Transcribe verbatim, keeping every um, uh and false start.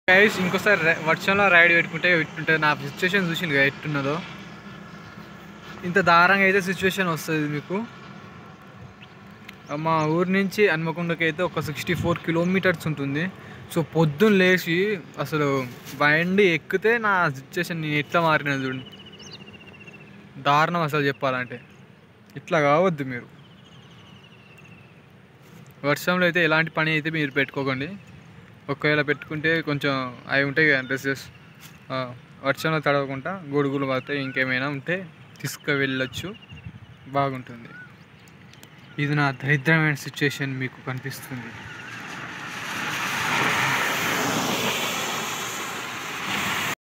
Guys ఇంకోసారి వర్షంలో ride పెట్టుకుంటే ఎట్టుంటుంది నా సిచ్యువేషన్ చూసింది కదా ఎట్టున్నదో. ఇంత దారుణంగా అయితే సిచ్యువేషన్ వస్తుంది మీకు. మా ఊరి నుంచి హన్మకొండకి అయితే ఒక సిక్స్టీ ఫోర్ కిలోమీటర్స్ ఉంటుంది. సో పొద్దున్న లేచి అసలు బండి ఎక్కితే నా సిచ్యువేషన్ నేను ఎట్లా మారినది చూడండి. దారుణం అసలు చెప్పాలంటే. ఇట్లా కావద్దు మీరు. వర్షంలో అయితే ఎలాంటి పని అయితే మీరు పెట్టుకోకండి. ఒకవేళ పెట్టుకుంటే కొంచెం అవి ఉంటాయి కదా డ్రెస్సెస్, వర్షంలో తడవకుండా గొడుగులు పడతాయి, ఇంకేమైనా ఉంటే తీసుకు వెళ్ళొచ్చు, బాగుంటుంది. ఇది నా దరిద్రమైన సిచ్యువేషన్ మీకు కనిపిస్తుంది.